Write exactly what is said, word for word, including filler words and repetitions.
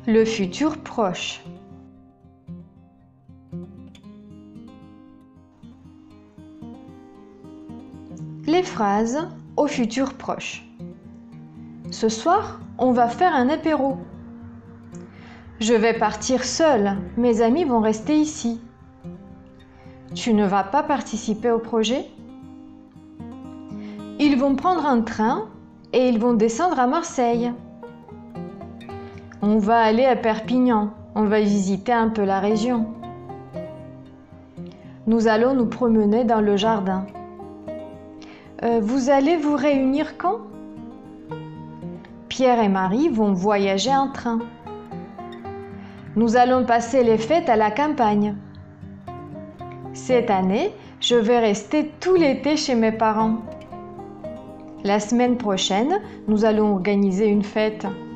Le futur proche. Les phrases au futur proche. Ce soir, on va faire un apéro. Je vais partir seule, mes amis vont rester ici. Tu ne vas pas participer au projet? Ils vont prendre un train et ils vont descendre à Marseille. On va aller à Perpignan, on va visiter un peu la région. Nous allons nous promener dans le jardin. Euh, vous allez vous réunir quand? Pierre et Marie vont voyager en train. Nous allons passer les fêtes à la campagne. Cette année, je vais rester tout l'été chez mes parents. La semaine prochaine, nous allons organiser une fête.